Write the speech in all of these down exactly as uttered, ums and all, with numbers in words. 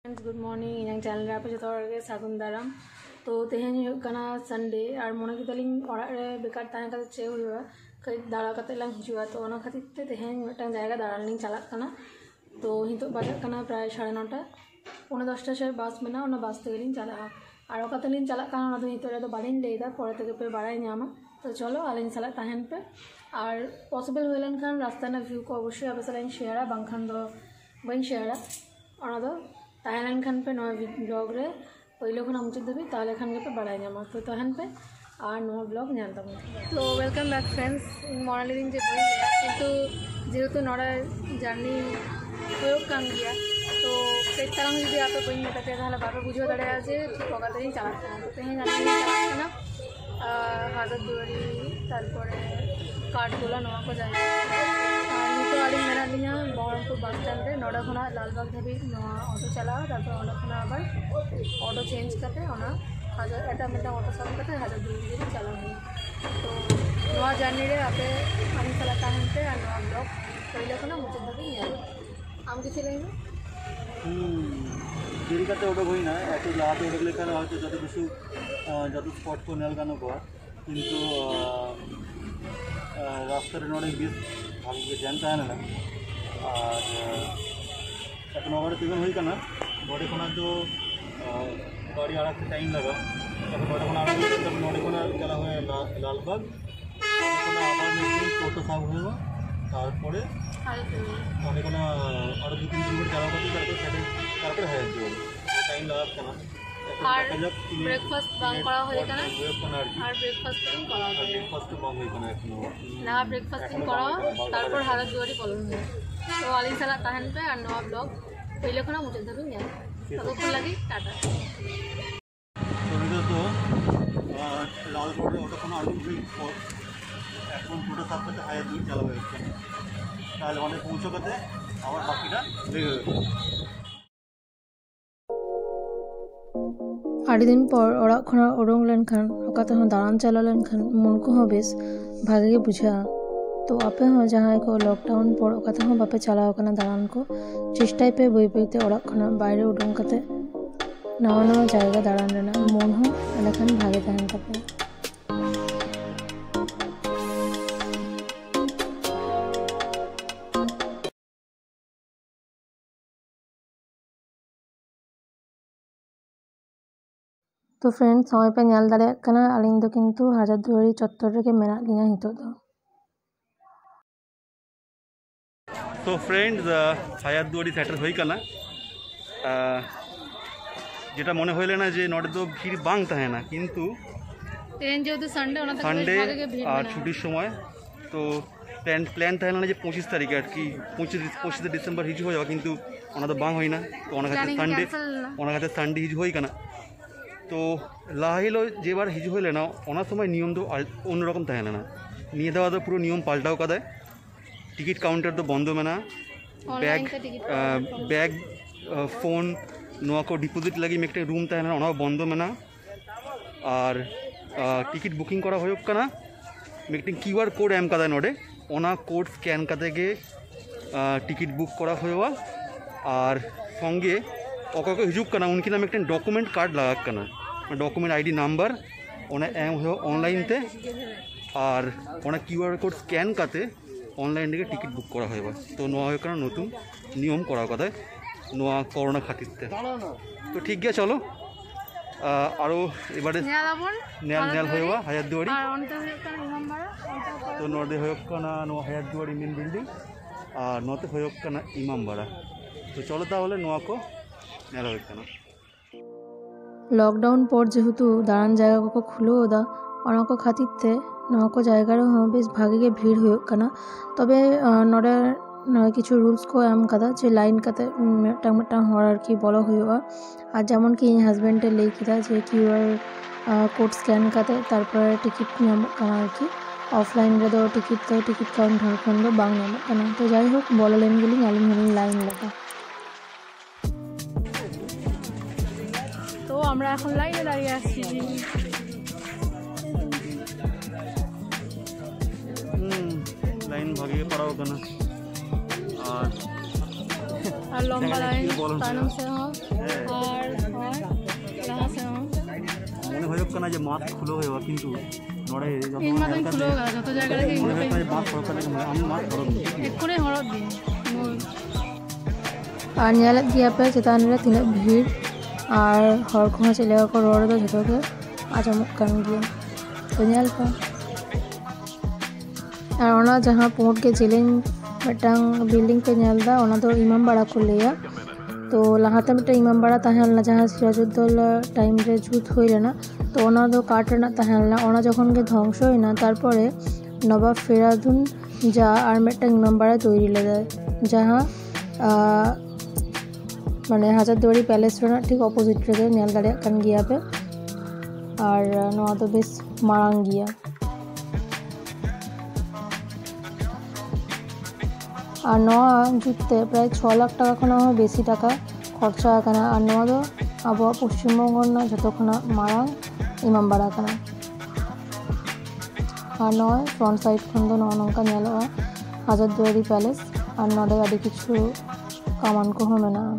Good morning इन channel आप जो गे सागुन दाराम तो तेहन संडे और मन किदालिंग बेकार तहन कते चे हुआ कई दाड़ा कते लांग हिजुआ तो ओना खातिर ते तेहन मिदटांग जायगा दाड़ान लिंग चलाक कना तो हितो बाजक कना प्राय साढ़े नौटा पौने दसटा से बस मेना ओना बस तेगे लिंग चला और कते लिंग चलाक कना ओना दो हितो रे दो बालिंग लेदा परे तेगे पे बाड़ाय ᱧᱟᱢᱟ तो चलो आलिंग साला तहन पे और पॉसिबल हुई लेनखान रास्ता ना व्यू को अवश्य आप साला शेयरा बांखान दो बइन शेयरा ओना दो तहन खान पे नवा ब्लॉग रे पहले खुना मुझे दबी ताले खान के पे बड़ा ᱧᱟᱢᱟ तो तहन पे और नवा ब्लॉग ᱧᱮᱞ तब तो वेलकम बैक फ्रेंड्स मॉर्निंग दिन जे बइन गया किंतु जेहेतु नोड़ा जर्नी होयोग कान गया तो कई तरह जुदी आपे बइन मेटाते ताहले बापे बुझो दाड़ेया जे ठीक ओकातेई चलाक काना तो तेहेन जानी चलाक काना हाजर दुआरी तारपरे काठगोला नवा को जाए नितो आलिंग मेना लिया बहरमपुर बस स्टैंड रे नोड़ा खुना लालबाग धाबी नवा ऑटो चलाओ तारपर ओना खुना आबार ऑटो चेंज करते ओना हाजर एटा मेटा ऑटो सब करते हाजर दुआरी चला तो नवा जर्नी रे आपे आलिंग साला तहन पे और नवा ब्लॉग पहले खुना मुझे धाबी ᱧᱮᱞ आम किसी लेंगे देरी करते ओडो होई ना एतो लाते ओडो लेखान হয়তো যত কিছু যত স্পট को নেল গানো কর কিন্তু রাস্তার নড়ে বেশ ভালো করে জানতে হয় না আর এখন ওভারে তিন হই কানা বড় কোনা তো গাড়ি আড়াতে টাইম লাগা তখন বড় কোনা আড়াতে তখন নড়ে কোনা চলা হয় লালবাগ কোনা আবার মেশিন টোটো সাব হইবো তারপরে অনেক কোনা আরো দু তিন দিন করে চালাও করতে তারপর সেটা তারপরে হয়ে যাবে টাইম লাগাত কানা আর ব্রেকফাস্ট বাং করা হই কানা আর ব্রেকফাস্টিং করা হয় ব্রেকফাস্ট বাং হই কানা এখন না ব্রেকফাস্টিং করা তারপর হাজার দুয়ারি বলন তো আলিং সালা তাহন पे আর নয়া ব্লগ পहिले কোনা মুজে ধরুন না ততক্ষণ লাগি টাটা তো তো লাল রোডে অটো কোনা আলু ব্রিজ পর এখন টোটো সাপ করতে হাজার দুই চালাবে তাহলে অনেক পৌঁছাতে আবার বাকিটা লেগে যাবে आड़ी दिन पर ओड़ा खना उडोंग लेनखान ओकाते हो दारान चला लेनखान मन को हो बेस भागे गे बुझा तो आपे हो जहां को लॉकडाउन पर ओकाते हो बापे चलाओ कना दारान को चेष्टाय पे बई बईते ओड़ा खना बाहरे उडोंग कते नवा नवा जायगा दारान रेना मन हो एलाखान भागे तहन तापे तो फ्रेंड्स समय पे ᱧᱮᱞ दाड़ेयाग कना आलिंग दो किंतु हाजर दुआरी चत्तर रेगे मेना लिया हितो दो तो फ्रेंड्स हाजर दुआरी सेटल हई कना जेटा मने हইলে ना जे नोडे तो भीड़ बांग ताहेना किंतु तेन जेहेतु संडे ओना संडे और छुट्टिर समय तो प्लान प्लान ताहेना जे पच्चीस तारीख আর কি पच्चीस पच्चीस डिसेम्बर हिजु हो जावा किंतु ओना तो बांग हई ना तो ओना खातिर संडे ओना खातिर संडे हिजु हई कना तो लाहिलो जे बार हिजु हইলে ना ओना समय नियम तो अन्य रकम ताहेना ना निये देवा तो पुरो नियम पाल्टाओ कदाय टिकिट काउंटर तो बंद मेना बैग बैग फोन नोआ को डिपोजिट लगी मिक्टे रूम ताहेना ओना बंद मेना और टिकिट बुकिंग करा होयोग कना मिक्टे किউআর कोड एम कदाय नोडे ओना कोड स्कैन कते गे टिकिट बुक करा होयोवा और संगे ओकाको हिजुग कना उनकी नाम एक डॉक्यूमेंट कार्ड लगा कना डॉक्यूमेंट आईडी नंबर ओना एम हो ऑनलाइन ते और ओना কিউআর कोड स्कैन करते ऑनलाइन दिके टिकिट बुक करा होइबा तो नोआ होय कना नतुन नियम करा कथा नोआ कोरोना खातिरते तो ठीक गया चलो आरो एबारे नेल नेल होइबा हाजार दुआरी और ओनते होय कना इमामबाड़ा तो नोडे होय कना नोआ हाजार दुआरी मेन बिल्डिंग और नोते होय कना इमामबाड़ा तो चलो ताहले नोआ को नेल होय कना लॉकडाउन पर जेहेतु दारान जायगा को खुलो दा ओना को खातिर ते नवा को जायगा रे हो बेस भागे गे भीड़ होयोग कना तबे नोडे किछु रूल्स को एम कदा जे लाइन कते मेटा मेटा हर आर की बोलो होयोगा আর যেমন কি হাজবেন্ডে লেই কিদা যে কিউআর কোড স্ক্যান কাতে তারপরে টিকিট নাম কানা আর কি অফলাইন রে দো টিকিট তো টিকিট কাউন্টার কোন দো বাং নাম কানা তো যাই হোক বলে লেন গলি আলিং হলিং লাইন লাগা তো আমরা এখন লাইনে দাঁড়িয়ে আছি হুম লাইন ভাগিয়ে পড়াও কানা আর আর লম্বা লাইন তাইনম সে হন আর লাহা সে হন মনে হয়ক কানা যে মাছ খুলো হইবা কিন্তু নড়ে যখন ইন মাদিন খুলো গা যত জায়গা রে মনে হয় যে মাছ হরক কানা আমি মাছ হরক এক্ষুনি হরক দিন আর ᱧᱮᱞᱮᱫ ᱜᱮᱭᱟ ᱯᱮ ᱪᱮᱛᱟᱱ ᱨᱮ ᱛᱤᱱᱟᱹᱜ ᱵᱷᱤᱲ ᱟᱨ ᱦᱚᱲ ᱠᱚᱦᱚᱸ ᱪᱮᱫ ᱞᱮᱠᱟ ᱠᱚ ᱨᱚᱲ ᱮᱫᱟ ᱡᱷᱚᱛᱚ ᱜᱮ ᱟᱸᱡᱚᱢᱚᱜ ᱠᱟᱱ ᱜᱮᱭᱟ ᱛᱚ ᱧᱮᱞ ᱯᱮ ᱟᱨ ᱚᱱᱟ ᱡᱟᱦᱟᱸ ᱯᱩᱸᱰ ᱜᱮ ᱡᱮᱞᱮᱧ ᱢᱤᱫᱴᱟᱝ ᱵᱤᱞᱰᱤᱝ ᱯᱮ ᱧᱮᱞ ᱮᱫᱟ ᱚᱱᱟ ᱫᱚ ᱤᱢᱟᱢᱵᱟᱲᱟ ᱠᱚ ᱞᱟᱹᱭᱟ ᱛᱚ ᱞᱟᱦᱟᱛᱮ ᱢᱤᱫᱴᱟᱝ ᱤᱢᱟᱢᱵᱟᱲᱟ ᱛᱟᱦᱮᱸ ᱞᱮᱱᱟ ᱡᱟᱦᱟᱸ ᱥᱤᱨᱟᱡᱩদ্দৌলা ᱴᱟইᱢ ᱨᱮ ᱡᱩᱛ ᱦᱩᱭ ᱞᱮᱱᱟ ᱛᱚ ᱚᱱᱟ ᱫᱚ ᱠᱟᱴ ᱨᱮᱱᱟᱜ ᱛᱟᱦᱮᱸ ᱞᱮᱱᱟ ᱚᱱᱟ ᱡᱚᱠᱷᱚᱱ ᱜᱮ ধ্বংসᱭᱮᱱᱟ তারপরে নবাব ফেরাদুন যা আর মিᱫᱴᱟᱝ ইমামবাড়া তৈরি লেᱫᱟᱭ ᱡᱟᱦᱟᱸ মানে হাজারদুয়ারি প্যালেস ᱨᱮᱱᱟᱜ ᱴᱷᱤᱠ অপোজিট ᱨᱮᱜᱮ ᱧᱮᱞ ᱫᱟᱲᱮᱭᱟᱜ ᱠᱟᱱ ᱜᱮᱭᱟ ᱯᱮ ᱟᱨ ᱱᱚᱣᱟ ᱫᱚ ᱵᱮᱥ ᱢᱟᱨᱟᱝ ᱜᱮᱭᱟ আর নয়া জুততে প্রায় ছ লাখ টাকা খᱚᱱᱟᱜ ᱦᱚᱸ বেশি টাকা খরচা আকানা আর নয়া ᱫᱚ ᱟᱵᱚᱣᱟᱜ ᱯᱚᱥᱪᱤᱢᱵᱚᱝᱜᱚ ᱨᱮᱱᱟᱜ ᱡᱷᱚᱛᱚ ᱠᱷᱚᱱᱟᱜ ᱢᱟᱨᱟᱝ ᱤᱢᱟᱢᱵᱟᱲᱟ ᱠᱟᱱᱟ আর নয় ফ্রন্ট সাইড ᱠᱷᱚᱱ ᱫᱚ ᱱᱚᱜᱼᱚ ᱱᱚᱝᱠᱟ ᱧᱮᱞᱚᱜᱼᱟ হাজারদুয়ারি প্যালেস আর ᱱᱚᱰᱮ ᱟᱹᱰᱤ ᱠᱤᱪᱷᱩ কামান ᱠᱚᱦᱚᱸ ᱢᱮᱱᱟᱜᱼᱟ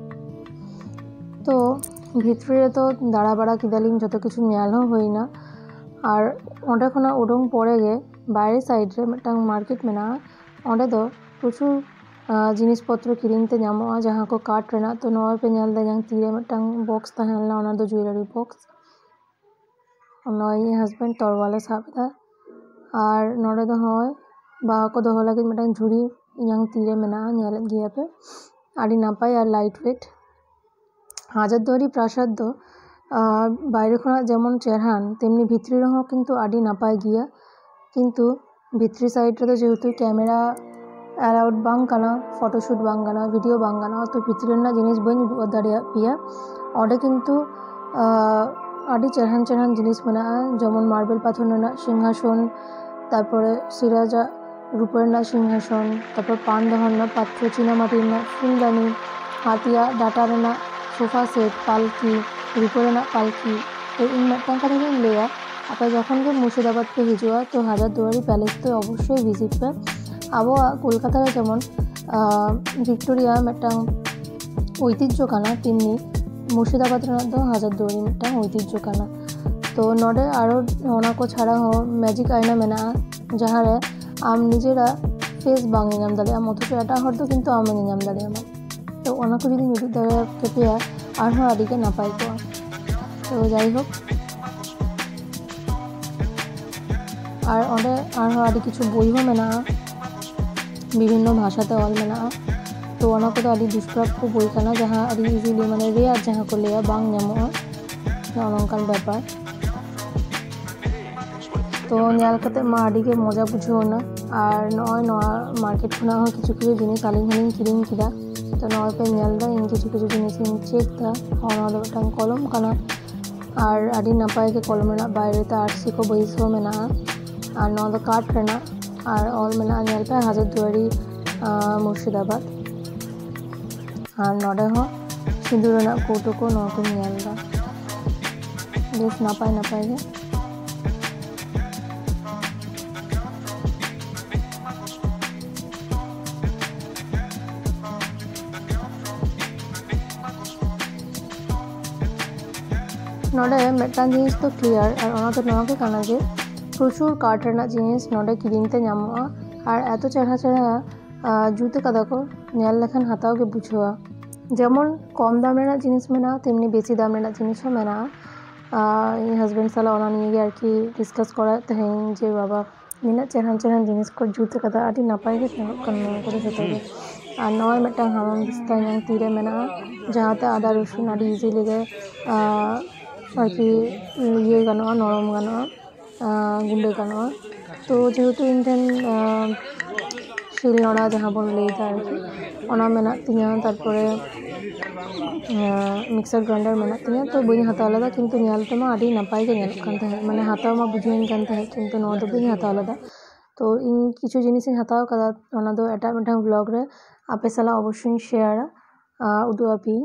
তো ভিতরে ᱨᱮᱫᱚ ᱫᱟᱬᱟ ᱵᱟᱲᱟ ᱠᱮᱫᱟᱞᱤᱧ ᱡᱚᱛᱚ ᱠᱤᱪᱷᱩ ᱧᱮᱞ ᱦᱚᱸ ᱦᱩᱭᱱᱟ আর ᱚᱸᱰᱮ ᱠᱷᱚᱱᱟᱜ ᱩᱰᱩᱝ ᱯᱚᱨᱮ ᱜᱮ ᱵᱟᱭᱨᱮ ᱥᱟᱭᱤᱰ ᱨᱮ ᱢᱤᱫᱴᱟᱝ ᱢᱟᱨᱠᱮᱴ ᱢᱮᱱᱟᱜᱼᱟ ᱚᱸᱰᱮ ᱫᱚ প্রচুর জিনিসপত্র কিনতে ᱧᱟᱢᱚᱜᱼᱟ ᱡᱟᱦᱟᱸ ᱠᱚ ᱠᱟᱴ ᱨᱮᱱᱟᱜ ᱛᱚ ᱱᱚᱣᱟ ᱯᱮ ᱧᱮᱞ ᱫᱟ ᱡᱟᱦᱟᱸ ᱛᱤᱨᱮ ᱢᱤᱫᱴᱟᱝ ᱵᱚক্ᱥ ᱛᱟᱦᱮᱸ ᱞᱮᱱᱟ ᱚᱱᱟ ᱫᱚ ᱡᱩᱭᱮᱞᱟরি ᱵᱚক্স ᱱᱚᱣᱟ ᱤᱧ ᱦᱟᱡᱵᱮন্ᱰ ᱛᱚᱨᱣᱟᱞᱮ ᱥᱟᱵ ᱮᱫᱟ আর ᱱᱚᱰᱮ ᱫᱚ ᱦᱚᱸᱜᱼᱚᱭ ᱵᱟᱦᱟ ᱠᱚ ᱫᱚᱦᱚ ᱞᱟᱹᱜᱤᱫ ᱢᱤᱫᱴᱟᱝ ᱡᱷᱩᱲᱤ ᱤᱧᱟᱹᱝ ᱛᱤᱨᱮ ᱢᱮᱱᱟᱜᱼᱟ ᱧᱮᱞᱮᱫ ᱜᱮᱭᱟ ᱯᱮ ᱟᱹᱰᱤ ᱱᱟᱯᱟᱭ ᱟᱨ ᱞᱟইᱴ ᱳয়েট হাজারদুয়ারি প্রাসাদ ᱫᱚ বাইরে ᱠᱷᱚᱱᱟᱜ ᱡᱮᱢᱚᱱ ᱪᱮᱨᱦᱟᱱ তেমনি ভিতরি ᱨᱮᱦᱚᱸ কিন্তু ᱟᱹᱰᱤ ᱱᱟᱯᱟᱭ ᱜᱮᱭᱟ কিন্তু ভিতরি সাইড ᱨᱮᱫᱚ যেহেতু ক্যামেরা অ্যালাউড ᱵᱟᱝ ᱠᱟᱱᱟ ᱯᱷᱚᱴᱳᱥᱩᱴ ᱵᱟᱝ ᱜᱟᱱᱚᱜᱼᱟ ᱵᱷᱤᱰᱤᱭᱳ ᱵᱟᱝ ᱜᱟᱱᱚᱜᱼᱟ ᱛᱚ ᱵᱷᱤᱛᱨᱤ ᱨᱮᱱᱟᱜ ᱡᱤᱱᱤᱥ ᱵᱟᱹᱧ ᱩᱫᱩᱜ ᱫᱟᱲᱮᱭᱟᱜ ᱯᱮᱭᱟ ᱚᱸᱰᱮ কিন্তু ᱟᱹᱰᱤ ᱪᱮᱨᱦᱟᱱ ᱪᱮᱨᱦᱟᱱ ᱡᱤᱱᱤস ᱢᱮᱱᱟᱜᱼᱟ ᱡᱮᱢᱚᱱ ᱢᱟর্বেল ᱯᱟᱛᱷᱚᱨ ᱨᱮᱱᱟᱜ সিংহাসন তারপরে সিরাজᱟᱜ রূপোর ᱨᱮᱱᱟᱜ সিংহাসন তারপর পান দহন ᱨᱮᱱᱟᱜ পাত্র চীনামাটির ᱨᱮᱱᱟᱜ ফুলদানি হাতিয়ার ডাটা ᱨᱮᱱᱟᱜ সোফা সেট পালকি রূপোর ᱨᱮᱱᱟᱜ পালকি তো ᱤᱧ ᱢᱤᱫᱴᱟᱝ ᱠᱟᱛᱷᱟ ᱜᱤᱧ ᱞᱟᱹᱭᱟ ᱟᱯᱮ ᱡᱚᱠᱷᱚᱱ ᱜᱮ মুর্শিদাবাদ ᱯᱮ ᱦᱤᱡᱩᱜᱼᱟ ᱛᱚ হাজারদুয়ারি প্যালেস তে অবশ্যই ভিজিট পে আবহাওয়া কলকাতা রে যেমন ভিক্টোরিয়া মিদটাং ঐতিহ্য কানা তেমনি মুর্শিদাবাদ ᱨᱮᱱᱟᱜ ᱫᱚ হাজারদুয়ারি মিদটাং ঐতিহ্য কানা তো নডে আরো ᱚᱱᱟ ᱠᱚ ᱪᱷᱟᱲᱟ ᱦᱚᱸ ᱢᱮᱡᱤᱠ আয়না ᱢᱮᱱᱟᱜᱼᱟ ᱡᱟᱦᱟᱸ ᱨᱮ ᱟᱢ ᱱᱤᱡᱮᱨᱟᱜ ᱯᱷᱮᱥ ᱵᱟᱝ ᱧᱟᱢ ᱫᱟᱲᱮᱭᱟᱜᱼᱟ ᱚᱛᱷᱚᱪᱚ ᱮᱴᱟᱜ ᱦᱚᱲ ᱫᱚ ᱠᱤᱱᱛᱩ ᱟᱢ ᱧᱟᱢ ᱫᱟᱲᱮᱭᱟᱢᱟ তো ᱚᱱᱟ ᱠᱚ ᱡᱩᱫᱤ ᱩᱫᱩᱜ ᱫᱟᱲᱮ ᱠᱮᱯᱮᱭᱟ ᱟᱨᱦᱚᱸ ᱟᱹᱰᱤ ᱜᱮ ᱱᱟᱯᱟᱭ ᱠᱚᱜᱼᱟ তো যাই হোক আর ᱚᱸᱰᱮ ᱟᱨᱦᱚᱸ ᱟᱹᱰᱤ ᱠᱤᱪᱷᱩ ᱵᱳᱭ ᱦᱚᱸ ᱢᱮᱱᱟᱜᱼᱟ বিভিন্ন ভাষাতে অল মেনাᱜᱼᱟ তো ᱚᱱᱟ ᱠᱚᱫᱚ ᱟᱹᱰᱤ দুষ্প্রাপ্য বই ᱠᱟᱱᱟ ᱡᱟᱦᱟᱸ ᱟᱹᱰᱤ ইজিলি ᱢᱟᱱᱮ রেয়ার ᱡᱟᱦᱟᱸ ᱠᱚ ᱞᱟᱹᱭᱟ ᱵᱟᱝ ᱧᱟᱢᱚᱜᱼᱟ ᱱᱚᱝᱠᱟᱱ ᱵᱮᱯᱟর তো ᱧᱮᱞ ᱠᱟᱛᱮ ᱢᱟ ᱟᱹᱰᱤ ᱜᱮ ᱢᱚᱡᱟ ᱵᱩᱡᱷᱟᱹᱣᱱᱟ ᱟᱨ ᱱᱚᱜᱼᱚᱭ ᱱᱚᱣᱟ ᱢᱟᱨᱠᱮᱴ ᱠᱷᱚᱱᱟᱜ ᱦᱚᱸ ᱠᱤᱪᱷᱩ ᱠᱤᱪᱷᱩ ᱡᱤᱱᱤᱥ ᱟᱹᱞᱤᱧ ᱦᱚᱸᱞᱤᱧ ᱠᱤᱨᱤᱧ ᱠᱮᱫᱟ তো ᱱᱚᱣᱟ ᱯᱮ ᱧᱮᱞ ᱫᱟ ᱤᱧ ᱠᱤᱪᱷᱩ ᱠᱤᱪᱷᱩ ᱡᱤᱱᱤᱥ ᱤᱧ ᱪᱮᱠ ᱫᱟ ᱚᱱᱟ ᱫᱚ ᱢᱤᱫᱴᱟᱝ ᱠᱚᱞᱚᱢ ᱠᱟᱱᱟ আর ᱟᱹᱰᱤ ᱱᱟᱯᱟᱭ ᱜᱮ ᱠᱚᱞᱚᱢ ᱨᱮᱱᱟᱜ ᱵᱟᱭᱨᱮ ᱛᱮ ᱟᱨᱥᱤ ᱠᱚ ᱵᱟᱹᱭᱥᱟᱹᱣ ᱢᱮᱱᱟᱜᱼᱟ আর ᱱᱚᱣᱟ ᱫᱚ ᱠᱟᱴ ᱨᱮᱱᱟᱜ আর অল ᱢᱮᱱᱟᱜᱼᱟ ᱧᱮᱞ ᱯᱮ হাজারদুয়ারি মুর্শিদাবাদ আর ᱱᱚᱰᱮ ᱦᱚᱸ সিঁদুর ᱨᱮᱱᱟᱜ ᱠᱳᱴᱳ ᱠᱚ ᱱᱚᱣᱟ ᱠᱚᱧ ᱧᱮᱞ ᱫᱟ বেশ নাপাই নাপাই ᱜᱮ নডে মিদটাং জিনিস তো ক্লিয়ার আর ওনা তো নওয়া গে কানা যে প্রচুর কাঠ রেনাᱜ জিনিস নডে কিরিংতে ᱧᱟᱢᱚᱜᱼᱟ আর এত চেহারা চেহারা জুতে কাদা কো ᱧᱮᱞ লেখান হাতাও গে বুঝোয়া যেমন কম দাম রেনাᱜ জিনিস মেনাᱜᱼᱟ তেমনি বেশি দাম রেনাᱜ জিনিস হᱚᱸ মেনাᱜᱼᱟ ᱤᱧ হাজবেন্ড সালা ওনা নিয়ে গে আর কি ডিসকাস করা তেহেᱧ যে বাবা ᱱᱤᱱᱟᱹᱜ ᱪᱮᱦᱨᱟᱱ ᱪᱮᱦᱨᱟᱱ ᱡᱤᱱᱤᱥ ᱠᱚ ᱡᱩᱛ ᱟᱠᱟᱫᱟ ᱟᱹᱰᱤ ᱱᱟᱯᱟᱭ ᱜᱮ ᱧᱮᱞᱚᱜ ᱠᱟᱱᱟ ᱱᱚᱣᱟ ᱠᱚᱫᱚ ᱡᱚᱛᱚ ᱜᱮ ᱟᱨ ᱱᱚᱜᱼᱚᱭ ᱢᱤᱫᱴᱟᱝ ᱦᱟᱢᱟᱢ ᱫᱤᱥᱛᱟ ᱤᱧᱟᱹᱝ ᱛᱤᱨᱮ ᱢᱮᱱᱟᱜᱼᱟ ᱡᱟᱦᱟᱸᱛᱮ ᱟᱫᱟ ᱨᱚᱥᱩᱱ ᱟᱹᱰᱤ ᱤᱡᱤᱞᱤ ᱜᱮ ᱟᱨᱠᱤ ᱤᱭᱟᱹ ᱜᱟᱱᱚᱜᱼᱟ ᱱᱚᱨᱚᱢ ᱜᱟᱱᱚᱜᱼᱟ ᱜᱩᱸᱰᱟᱹ ᱜᱟᱱᱚᱜᱼᱟ তো যেহেতু ᱤᱧ ᱴᱷᱮᱱ শিলনোড়া ᱡᱟᱦᱟᱸ ᱵᱚᱱ ᱞᱟᱹᱭᱫᱟ ᱟᱨᱠᱤ ᱚᱱᱟ ᱢᱮᱱᱟᱜ ᱛᱤᱧᱟᱹ ᱛᱟᱨᱯᱚᱨᱮ মিক্সার গ্রাইন্ডার ᱢᱮᱱᱟᱜ ᱛᱤᱧᱟᱹ তো ᱵᱟᱹᱧ ᱦᱟᱛᱟᱣ ᱞᱮᱫᱟ ᱠᱤᱱᱛᱩ ᱧᱮᱞ ᱛᱮᱢᱟ ᱟᱹᱰᱤ ᱱᱟᱯᱟᱭ ᱜᱮ ᱧᱮᱞᱚᱜ ᱠᱟᱱ ᱛᱟᱦᱮᱸᱫ ᱢᱟᱱᱮ ᱦᱟᱛᱟᱣ ᱢᱟ ᱵᱩᱡᱷᱟᱹᱣᱤᱧ ᱠᱟᱱ ᱛᱟᱦᱮᱸᱫ ᱠᱤᱱᱛᱩ ᱱᱚᱣᱟ ᱫᱚ ᱵᱟᱹᱧ ᱦᱟᱛᱟᱣ ᱞᱮᱫᱟ তো ᱤᱧ ᱠᱤᱪᱷᱩ ᱡᱤᱱᱤᱥᱤᱧ ᱦᱟᱛᱟᱣ ᱟᱠᱟᱫᱟ ᱚᱱᱟ ᱫᱚ ᱮᱴᱟᱜ ᱢᱤᱫᱴᱟᱝ ᱵᱞᱚᱜ ᱨᱮ ᱟᱯᱮ ᱥᱟᱞᱟᱜ ᱚᱵᱚᱥᱥᱳᱧ শেয়ারা উদুগ আপিᱧ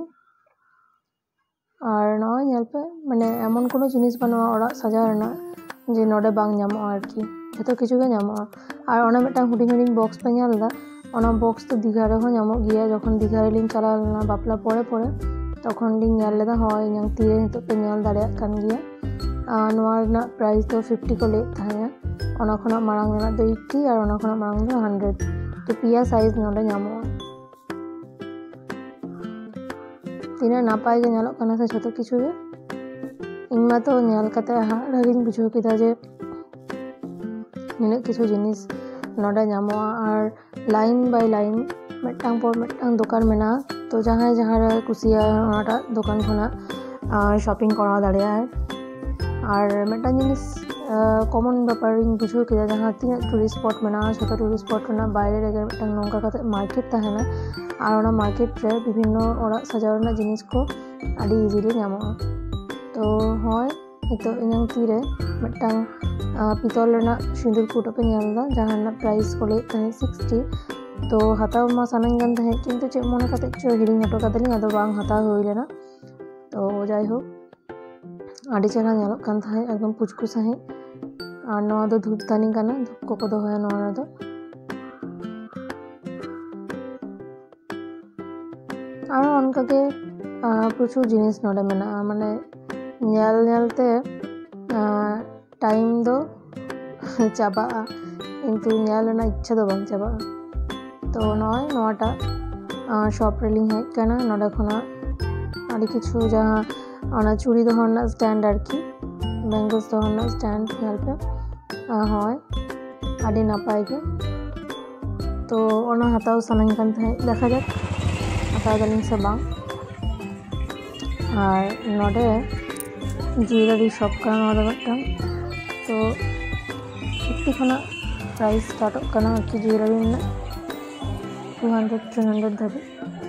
আর নয় ᱧᱮᱞ ᱯᱮ মানে এমন কোনো জিনিস বানাওয়া ওড়াᱜ সাজাও ᱨᱮᱱᱟᱜ যে নডে বাং ᱧᱟᱢᱚᱜᱼᱟ ᱟᱨᱠᱤ ᱡᱚᱛᱚ ᱠᱤᱪᱷᱩ ᱜᱮ ᱧᱟᱢᱚᱜᱼᱟ আর ᱚᱱᱟ ᱢᱤᱫᱴᱟᱝ ᱦᱩᱰᱤᱧ ᱦᱩᱰᱤᱧ ᱵᱚক্ᱥ ᱯᱮ ᱧᱮᱞ ᱮᱫᱟ ᱚᱱᱟ ᱵᱚᱠᱥ ᱫᱚ ᱫᱤᱜᱷᱟ ᱨᱮᱦᱚᱸ ᱧᱟᱢᱚᱜ ᱜᱮᱭᱟ। ᱡᱚᱠᱷᱚᱱ ᱫᱤᱜᱷᱟ ᱨᱮᱞᱤᱧ ᱪᱟᱞᱟᱣ ᱞᱮᱱᱟ ᱵᱟᱯᱞᱟ ᱯᱚᱨᱮ ᱯᱚᱨᱮ তখন লিᱧ ᱧᱮᱞ ᱞᱮᱫᱟ। ᱦᱳᱭ ᱤᱧᱟᱹᱜ ᱛᱤᱨᱮ ᱱᱤᱛᱚᱜ ᱯᱮ ᱧᱮᱞ ᱫᱟᱲᱮᱭᱟᱜ ᱠᱟᱱ ᱜᱮᱭᱟ। ᱱᱚᱣᱟ ᱨᱮᱱᱟᱜ ᱯᱨᱟইস ᱫᱚ ᱯᱷᱤᱯᱴᱤ ᱠᱚ ᱞᱟᱹᱭᱮᱫ ᱛᱟᱦᱮᱸᱜᱼᱟ। ᱚᱱᱟ ᱠᱷᱚᱱᱟᱜ ᱢᱟᱲᱟᱝ ᱨᱮᱱᱟᱜ ᱫᱚ ᱮᱭᱤᱴᱴᱤ ᱟᱨ ᱚᱱᱟ ᱠᱷᱚᱱᱟᱜ ᱢᱟᱲᱟᱝ ᱫᱚ ᱦᱟᱱᱰᱨᱮᱰ। ᱛᱚ ᱯᱮᱭᱟ ᱥᱟᱭᱤᱡ ᱱᱚᱰᱮ ᱧᱟᱢᱚᱜᱼᱟ। ᱛᱤᱱᱟᱹᱜ ᱱᱟᱯᱟᱭ ᱜᱮ ᱧᱮᱞᱚᱜ ᱠᱟᱱᱟ ᱥᱮ ᱡᱷᱚᱛᱚ ᱠᱤᱪᱷᱩ ᱜᱮ। ᱤᱧ ᱢᱟᱛᱚ ᱧᱮᱞ ᱠᱟᱛᱮ ᱦᱟᱦᱟᱲᱟᱜ ᱜᱤᱧ ᱵᱩᱡᱷᱟᱹᱣ ᱠᱮᱫᱟ ᱡᱮ ᱱᱤᱱᱟᱹᱜ ᱠᱤᱪᱷᱩ ᱡᱤᱱᱤস ᱱᱚᱰᱮ ᱧᱟᱢᱚᱜᱼᱟ। ᱟᱨ ᱞᱟᱭᱤᱱ ᱵᱟᱭ ᱞᱟᱭᱤᱱ ᱢᱤᱫᱴᱟᱝ ᱯᱚᱨ ᱢᱤᱫᱴᱟᱝ ᱫᱚᱠᱟन ᱢᱮᱱᱟᱜᱼᱟ। ᱛᱚ ᱡᱟᱦᱟᱸᱭ ᱡᱟᱦᱟᱸ ᱨᱮ ᱠᱩᱥᱤᱭᱟᱜᱼᱟ ᱚᱱᱟᱴᱟᱜ ᱫᱚᱠᱟन ᱠᱷᱚᱱᱟᱜ শপিং করা দাঁড়িয়ে। আর মিদটাং জিনিস কমন ব্যাপারিᱧ বুঝাᱹᱣ ᱠᱮᱫᱟ ᱡᱟᱦᱟᱸ ᱛᱤᱱᱟᱹᱜ ᱴᱩᱨᱤস্ᱴ ᱥᱯᱚᱴ ᱢᱮᱱᱟᱜᱼᱟ ᱡᱷᱚᱛᱚ ᱴᱩᱨᱤস্ᱴ ᱥᱯᱚᱴ ᱨᱮᱱᱟᱜ ᱵᱟᱭᱨᱮ ᱨᱮᱜᱮ ᱢᱤᱫᱴᱟᱝ ᱱᱚᱝᱠᱟ ᱠᱟᱛᱮ ᱢᱟᱨᱠᱮᱴ ᱛᱟᱦᱮᱱᱟ। ᱟᱨ ᱚᱱᱟ ᱢᱟᱨᱠᱮᱴ ᱨᱮ ᱵᱤᱵᱷᱤᱱᱱᱚ ᱚᱲᱟᱜ ᱥᱟᱡᱟᱣ ᱨᱮᱱᱟᱜ ᱡᱤᱱᱤস ᱠᱚ ᱟᱹᱰᱤ ᱤᱡᱤᱞᱤ ᱧᱟᱢᱚᱜᱼᱟ। ᱛᱚ ᱦᱳᱭ ᱱᱤᱛᱚᱜ ᱤᱧᱟᱹᱜ ᱛᱤᱨᱮ ᱢᱤᱫᱴᱟᱝ ᱯᱤᱛᱚᱞ ᱨᱮᱱᱟᱜ ᱥᱤᱸᱫᱩᱨ ᱠᱩᱴ ᱯᱮ ᱧᱮᱞ ᱮᱫᱟ ᱡᱟᱦᱟᱸ ᱨᱮᱱᱟᱜ ᱯᱨᱟইস ᱠᱚ ᱞᱟᱹᱭᱮᱫ ᱛᱟᱦᱮᱸᱫ ᱥᱤক্ᱥᱴᱤ। ᱛᱚ ᱦᱟᱛᱟᱣ ᱢᱟ ᱥᱟᱱᱟᱧ ᱠᱟᱱ ᱛᱟᱦᱮᱸᱫ ᱠᱤᱱᱛᱩ ᱪᱮᱫ ᱢᱚᱱᱮ ᱠᱟᱛᱮ ᱪᱚ ᱦᱤᱲᱤᱧ ᱦᱚᱴᱚ ᱠᱟᱫᱟᱞᱤᱧ ᱟᱫᱚ ᱵᱟᱝ ᱦᱟᱛᱟᱣ ᱦᱩᱭ ᱞᱮᱱᱟ। ᱛᱚ ᱡᱟᱭ হোক ᱟᱹᱰᱤ ᱪᱮᱦᱨᱟ ᱧᱮᱞᱚᱜ ᱠᱟᱱ ᱛᱟᱦᱮᱸᱫ ᱮᱠᱫᱚম ᱯᱩᱪᱠᱩ ᱥᱟᱺᱦᱤᱡ। আর নয়া ᱫᱚ ধূপদানি কানা ধূপ ᱠᱚᱠᱚ ᱫᱚᱦᱚᱭᱟ ᱱᱚᱣᱟ ᱨᱮᱫᱚ। ᱟᱨ ᱚᱱᱠᱟᱜᱮ ᱯᱨᱚᱪᱩᱨ ᱡᱤᱱᱤস ᱱᱚᱰᱮ ᱢᱮᱱᱟᱜᱼᱟ ᱢᱟᱱᱮ ᱧᱮᱞ ᱧᱮᱞᱛᱮ ᱴᱟইম ᱫᱚ ᱪᱟᱵᱟᱜᱼᱟ ᱠᱤᱱᱛᱩ ᱧᱮᱞ ᱨᱮᱱᱟᱜ ᱤᱪᱪᱷᱟ ᱫᱚ ᱵᱟᱝ ᱪᱟᱵᱟᱜᱼᱟ। ᱛᱚ ᱱᱚᱜᱼᱚᱭ ᱱᱚᱣᱟᱴᱟᱜ শপ ᱨᱮᱞᱤᱧ ᱦᱮᱡ ᱟᱠᱟᱱᱟ। ᱱᱚᱰᱮ ᱠᱷᱚᱱᱟᱜ ᱟᱹᱰᱤ ᱠᱤᱪᱷᱩ ᱡᱟᱦᱟᱸ ᱚᱱᱟ ᱪᱩᱲᱤ ᱫᱚᱦᱚ ᱨᱮᱱᱟᱜ ᱥᱴᱮন্ড ᱟᱨᱠᱤ ব্যাঙ্গলস দোকান রᱮᱱᱟᱜ স্ট্যান্ড ᱧᱮᱞ ᱯᱮ হয় ᱟᱹᱰᱤ ᱱᱟᱯᱟᱭ ᱜᱮ। ᱛᱚ ᱚᱱᱟ ᱦᱟᱛᱟᱣ ᱥᱟᱱᱟᱧ ᱠᱟᱱ ᱛᱟᱦᱮᱸᱫ ᱫᱮᱠᱷᱟ ᱡᱟᱠ ᱦᱟᱛᱟᱣ ᱫᱟᱞᱤᱧ ᱥᱮ ᱵᱟᱝ। ᱟᱨ ᱱᱚᱰᱮ জুয়েলারি শপ ᱠᱟᱱᱟ ᱱᱚᱣᱟ ᱫᱚ ᱢᱤᱫᱴᱟᱝ। ᱛᱚ ᱯᱷᱤᱯᱴᱤ ᱠᱷᱚᱱᱟᱜ ᱯᱨᱟইস ᱥᱴᱟর্টᱚᱜ ᱠᱟᱱᱟ ᱟᱨᱠᱤ জুয়েলারি ᱨᱮᱱᱟᱜ টু হান্ড্রেড থ্রি হান্ড্রেড ᱫᱷᱟᱹᱵᱤᱡ।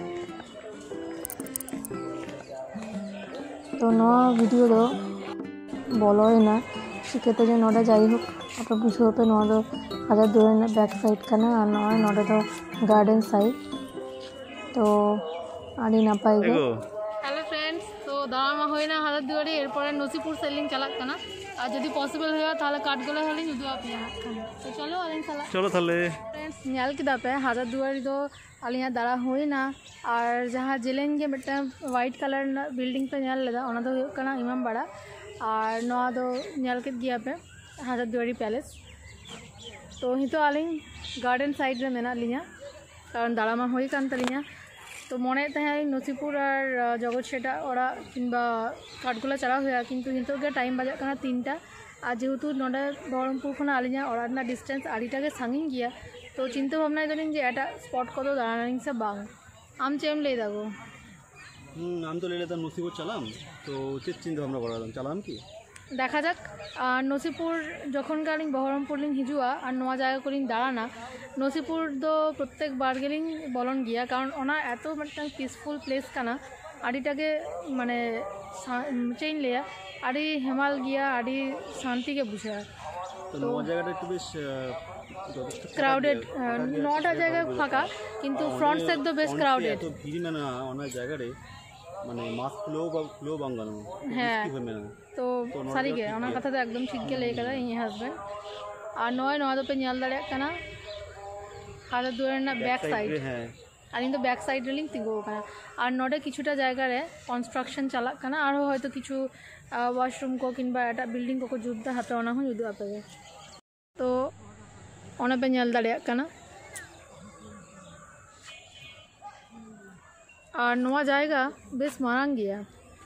ᱛᱚ ᱱᱚᱣᱟ ᱵᱷᱤᱰᱤᱭᱳ ᱫᱚ ᱵᱚᱞᱚᱭᱮᱱᱟ ᱪᱤᱠᱟᱹᱛᱮ ᱡᱮ ᱱᱚᱰᱮ ᱡᱟᱭᱦᱳᱠ ᱟᱯᱮ ᱵᱩᱡᱷᱟᱹᱣ ᱯᱮ ᱱᱚᱣᱟ ᱫᱚ ᱦᱟᱡᱟᱨ ᱫᱩᱣᱟᱨ ᱨᱮᱱᱟᱜ ᱵᱮᱠ ᱥᱟᱭᱤᱰ ᱠᱟᱱᱟ ᱟᱨ ᱱᱚᱜᱼᱚᱭ ᱱᱚᱰᱮ ᱫᱚ গার্ডেন সাইড। তো আᱹᱰি নাপাই ᱜᱮ। হ্যালো ফ্রেন্ডস, তো দাঁড়া মা হই না হাজার দুয়ারি এরপরে নসিপুর সেলিং চালাক কানা আর যদি পসিবল হয় তাহলে কাঠগোলা হলিং উদু আপনি তো চলো আলিং চালা চলো তাহলে ফ্রেন্ডস ᱧᱮᱞ ᱠᱮᱫᱟ ᱯᱮ ᱦᱟᱡᱟᱨ ᱫᱩᱣᱟᱨᱤ ᱫᱚ ᱟᱹᱞᱤᱧᱟᱜ ᱫᱟᱬᱟ ᱦᱩᱭᱱᱟ। ᱟᱨ ᱡᱟᱦᱟᱸ ᱡᱮᱞᱮᱧ ᱜᱮ ᱢᱤᱫᱴᱟᱝ ᱦᱳᱣᱟইᱴ ᱠᱟᱞᱟᱨ ᱨᱮᱱᱟᱜ ᱵᱤᱞᱰᱤᱝ ᱯᱮ ᱧᱮᱞ ᱞᱮᱫᱟ ᱚᱱᱟ ᱫᱚ ᱦᱩᱭᱩᱜ ᱠᱟᱱᱟ ᱤᱢᱟᱢᱵᱟᱲᱟ। আর নয়া ᱫᱚ ᱧᱮᱞ ᱠᱮᱫ ᱜᱮᱭᱟ ᱯᱮ হাজার দুয়ারি প্যালেস। তো নিতᱚᱜ আলিᱧ গার্ডেন সাইড রে মেনাᱜ ᱞᱤᱧᱟ কারণ দাঁড়া মা হই ᱠᱟᱱ ᱛᱟᱹᱞᱤᱧᱟ। তো মনে ᱛᱟᱦᱮᱸ নসিপুর আর জগৎ সেটা ওরা কিংবা কাঠগোলা চালাᱣ ᱦᱩᱭᱩᱜᱼᱟ ᱠᱤᱱᱛᱩ ᱱᱤᱛᱚᱜ ᱜᱮ ᱴᱟইম ᱵᱟᱡᱟᱜ ᱠᱟᱱᱟ তিনটা। আর যেহেতু ᱱᱚᱰᱮ বহরমপুর ᱠᱷᱚᱱᱟᱜ ᱟᱹᱞᱤᱧᱟᱜ ᱚᱲᱟᱜ ᱨᱮᱱᱟᱜ ᱰᱤᱥᱴᱮন্স ᱟᱹᱰᱤᱴᱟ ᱜᱮ ᱥᱟᱺᱜᱤᱧ ᱜᱮᱭᱟ। তো চিন্তা ভাবনায় দাঁড়িয়ে যে এটা স্পট কত দাঁড়ানাኝ সে বাং আম চেম লেই দাগো হুম আমি তো লেলে নসিপুর চালাম তো চেক চিন্তা ভাবনা করালাম চালাম কি দেখা যাক। আর নসিপুর যখনকার বহরমপুর লিং হিজুয়া আর নোয়া জায়গা করিং দাঁড়ানা নসিপুর ᱫᱚ প্রত্যেক বার গেলিং বলন গিয়া কারণ ওনা এত মিদটাং পিসফুল প্লেস কানা আডিটাকে মানে চেইন লেয়া আডি হেমাল গিয়া আডি শান্তি কে বুঝা। তো নোয়া জায়গাটা একটু বেশ ক্রাউডেড নটা জায়গা ফাঁকা কিন্তু ফ্রন্ট সাইড তো বেশ ক্রাউডেড তো ভিড় মেনা অনেক জায়গারে মানে মাস্ক খুলেও বা খুলেও বাঙ্গানো হ্যাঁ। তো সারিগে ওনার কথা তো একদম ঠিক গে লেই কাদা ইᱧ হাজবেন্ড আর নয় নয়া দো পে ᱧᱮᱞ ᱫᱟᱲᱮᱭᱟᱜ ᱠᱟᱱᱟ হাজার দুয়ার ᱨᱮᱱᱟᱜ ব্যাক সাইড। হ্যাঁ আর ᱤᱧ ᱫᱚ ব্যাক সাইড ᱨᱮᱞᱤᱧ ᱛᱤᱸᱜᱩ ᱟᱠᱟᱱᱟ আর ᱱᱚᱰᱮ কিছুটা জায়গা রে কনস্ট্রাকশন চালাক কানা আর হয়তো কিছু ওয়াশরুম কো কিংবা এটা বিল্ডিং কো জুত ᱫᱟ ᱦᱟᱯᱮ ᱚᱱᱟ ᱦᱚᱸ ᱩᱫᱩᱜ ᱟᱯᱮ ᱜᱮ। তো ᱚᱱᱟ ᱯᱮ ᱧᱮᱞ ᱫᱟᱲᱮᱭᱟᱜ ᱠᱟᱱᱟ আর নোয়া জায়গা বেশ মারাং গিয়া।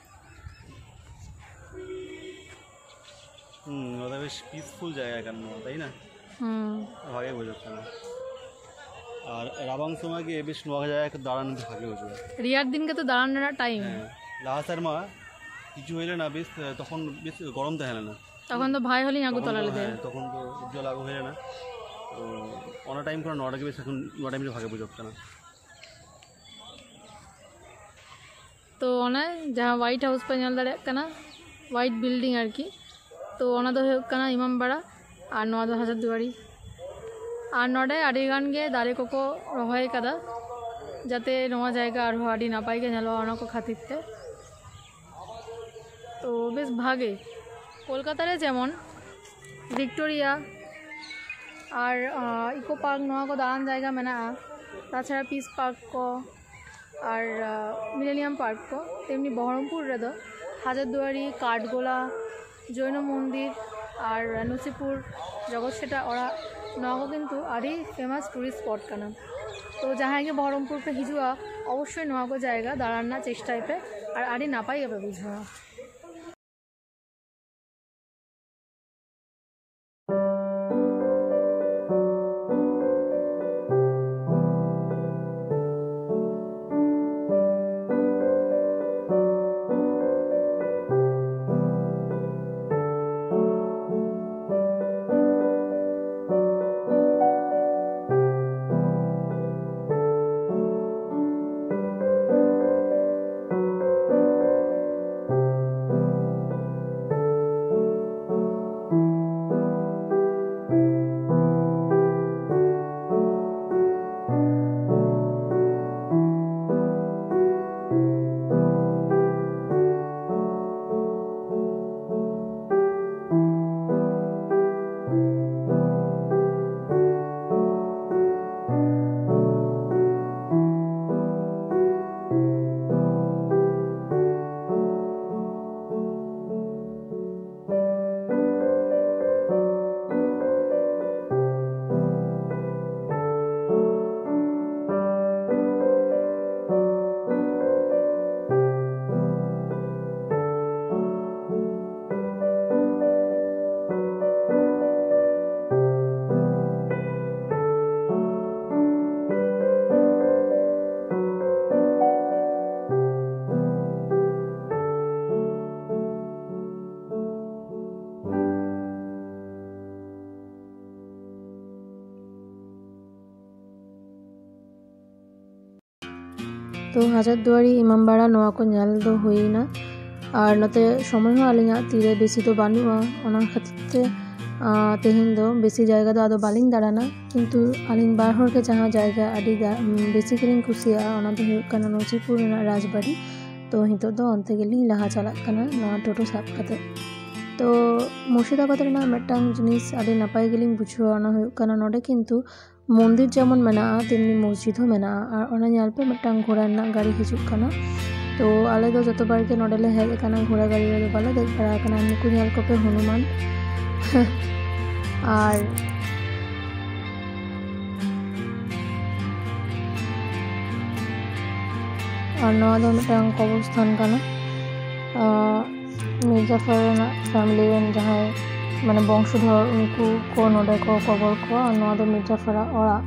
হুম ওটা বেশ পিসফুল জায়গা কেন তাই না হুম ভাগে বোঝাচ্ছে না আর রাবাং সময় গিয়ে বেশ নোয়া জায়গায় দাঁড়ানো ভাগে বোঝা রিয়ার দিনকে তো দাঁড়ানোর টাইম লাহা শর্মা কিছু হইলে না বেশ তখন বেশ গরম থাকে না তখন তো ভাই হলি আগু তলালে দেয় তখন তো উজ্জ্বল আগু হয়ে না তো অনা টাইম করে নটাকে বেশ এখন নটা টাইমে ভাগে বোঝাচ্ছে না। তো ᱚᱱᱟ ᱡᱟᱦᱟᱸ ᱦᱳᱣᱟইᱴ ᱦᱟᱣᱩᱥ ᱯᱮ ᱧᱮᱞ ᱫᱟᱲᱮᱭᱟᱜ ᱠᱟᱱᱟ ᱦᱳᱣᱟইᱴ ᱵᱤᱞᱰᱤᱝ ᱟᱨᱠᱤ ᱛᱚ ᱚᱱᱟ ᱫᱚ ᱦᱩᱭᱩᱜ ᱠᱟᱱᱟ ᱤᱢᱟᱢᱵᱟᱲᱟ ᱟᱨ ᱱᱚᱣᱟ ᱫᱚ ᱦᱟᱡᱟᱨ ᱫᱩᱣᱟᱨᱤ। ᱟᱨ ᱱᱚᱰᱮ ᱟᱹᱰᱤ ᱜᱟᱱ ᱜᱮ ᱫᱟᱨᱮ ᱠᱚᱠᱚ ᱨᱚᱦᱚᱭ ᱟᱠᱟᱫᱟ ᱡᱟᱛᱮ ᱱᱚᱣᱟ ᱡᱟᱭᱜᱟ ᱟᱨᱦᱚᱸ ᱟᱹᱰᱤ ᱱᱟᱯᱟᱭ ᱜᱮ ᱧᱮᱞᱚᱜᱼᱟ ᱚᱱᱟ ᱠᱚ ᱠᱷᱟᱹᱛᱤᱨ ᱛᱮ। তো বেশ ভাগে কলকাতারে যেমন ভিক্টোরিয়া আর ইকো পার্ক নোয়া কো দাঁড়ান জায়গা মেনাᱜᱼᱟ ताछाड़ा पीस पार्क को और मिलेनियम पार्क को तेमनी बहरमपुर रेदो हाजारदुआरी काठगोला जैन मंदिर और नसीपुर जगत सेटा ओरा नवा किन्तु आड़ी फेमास टूरिस्ट स्पॉट काना। तो जहाँ के बहरमपुर पे हिजुआ अवश्य नवा को जाएगा दाड़ाना चेष्टा पे और आड़ी नापाई पे बुझा। तो हाजारदुआरी इमामबाड़ा नवा को नेल दो हुईना और नते समय हो आलिंगा तीरे बेसी तो बानुआ ओना खातिर तेहिन दो बेसी जायगा दो आदो बालिंग दाड़ाना किन्तु आलिंग बार हर के जहाँ जायगा आदि बेसी कलिंग कुसिया ओना दो हुयुग काना नसीपुर राजबाड़ी। तो हितो दो अंते गेलिंग लहा चालाग काना नवा टोटो साब काते। तो मुर्शिदाबाद रेना मिदटांग जिनिस आदि नापाय गेलिंग बुझावा ओना हुयुग काना नोडे किन्तु मंदिर जेमन मेना तेमनी मस्जिद मेना और ओना नेल पे मिदटांग घोड़ा रना गाड़ी हिजुग काना। तो आले दो जतो बार के नोडेले हेज काना घोड़ा गाड़ी रे बाले देख बड़ा काना नुकु नेल को पे हनुमान और और नवा दो मिदटांग कब्रस्थान काना मिर्जाफर रेना फैमिली रेन जहां माने वंशधर उनको को नोडे को कबर को और नवा दो मिर्जाफरा ओरा।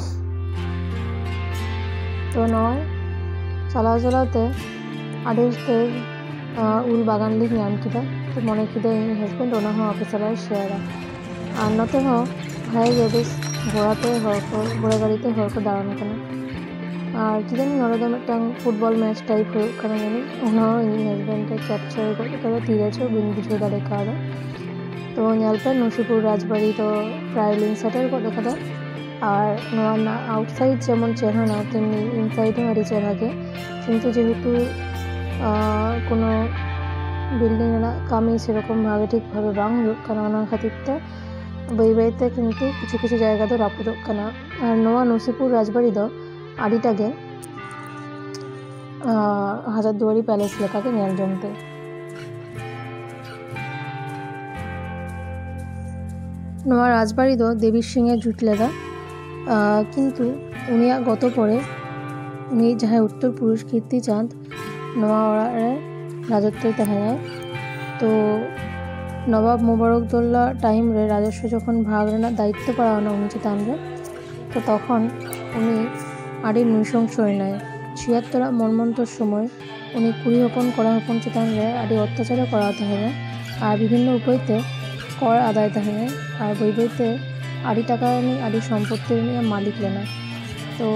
तो नय चला चलाते आदेशते उल बागान लिंग नाम किदा तो मने किदा इन हस्बैंड ओना हो ऑफिसर शेयर और नते हो भाई गेदिस घोड़ाते हर को घोड़ा गाड़ीते हर को दाड़ानो कना और किदा नोडे दो मिदटांग फुटबॉल मैच टाइप हो कना माने ओना इन हस्बैंड के कैप्चर को तो तीरे छो बिन बुझो दाड़े काड़ा। तो नेल पे नसीपुर राजबाड़ी तो प्राय लिंग सेटल को देखा और नवा आउटसाइड जेमन चेहरा ना तेमनी इनसाइड हो आड़ी चेहरा के किन्तु जेहेतु कोनो बिल्डिंग रेना कामी सेरकम भावे ठीक भावे बांग हुयुग काना ओना खातिरते बाई बाईते किन्तु किछु किछु जायगा दो रापुदोग काना। और नवा नसीपुर राजबाड़ी दो आड़ीटागे हाजारदुआरी पैलेस लेकागे नेल जमते। नवा राजबाड़ी दो देवी सिंह जुट लेदा किन्तु उनिया गत परे उनी जहाँ उत्तर पुरुष कीर्ति चाँद नवा ओड़ा राजत्व तहना। तो नवाब मुबारकदुल्ला टाइम रे राजस्व जखन भाग रेना दायित्व पड़ानो उनी चेतान रे तो तखन उनी आड़ी नृशंस हरिणाय छियात्तरा मर्मन्तर समय उनी कुड़ी हपन कड़ा हपन चेतान रे आड़ी अत्याचार करा तहना और विभिन्न उपायते कर आदाय तहना और बई बईते आड़ी टाका आड़ी सम्पत्ति मालिक लेना। तो